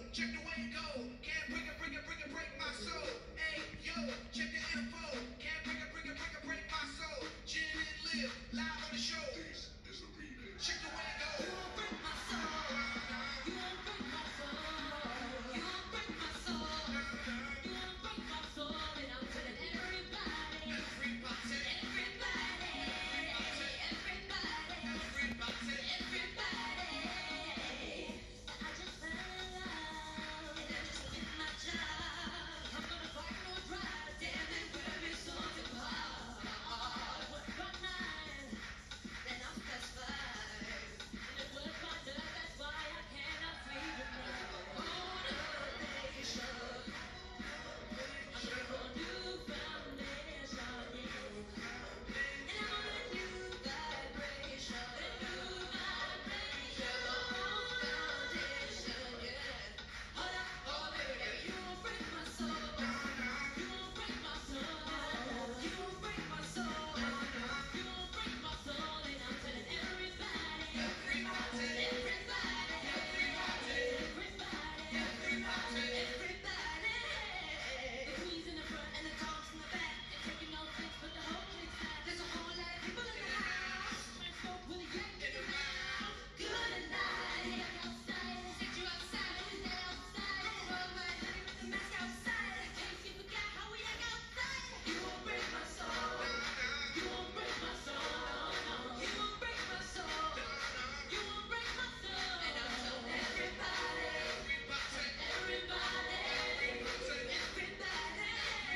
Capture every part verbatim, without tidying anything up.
check the way it go. Can't bring it, bring it, bring it, break my soul. Hey, yo, check the info. Can't bring it, bring it, bring it, break my soul. Gin and live, live on the show. This is a remix. Check the way it go. You won't break my soul. You won't break my soul. You won't break my soul. You won't break my soul. And I'm telling everybody. Everybody. Everybody. Everybody. Everybody. Everybody. I just fell in love. And I just quit my job. I'm gonna fight no drive. Damn it, where is something hard. What's my nine? Then I'm satisfied. And it was my dirt, that's why I cannot sleep at night. Motivation. I'm looking for a new foundation, yeah. And I'm on a new vibration. A new vibration. Foundation, yeah. Hold up, oh baby, you won't break my soul. You won't break my soul. You won't break my soul. You won't break my soul. And I'm telling everybody. Everybody. Everybody. Everybody. Everybody. Everybody. The queens in the front and the dogs in the back. They're taking no offense, but the whole chick's back. There's a whole lot of people in the house. Trying to smoke with a yank in the mouth. Good night. Back outside. Take you outside. Is that outside? Roll my honey with the mask outside. In case you forgot how we act outside. You won't break my soul. You won't break my soul. No, no. You won't break my soul. You won't break my soul. And I'm telling everybody. Everybody. Everybody. Everybody.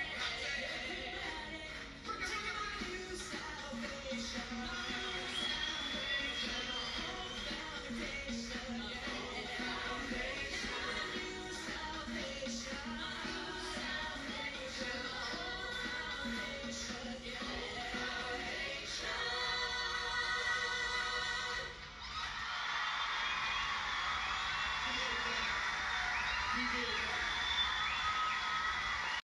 Take my new salvation. Foundation, yeah. Foundation. New salvation. Salvation. Foundation, yeah. Foundation. You did it.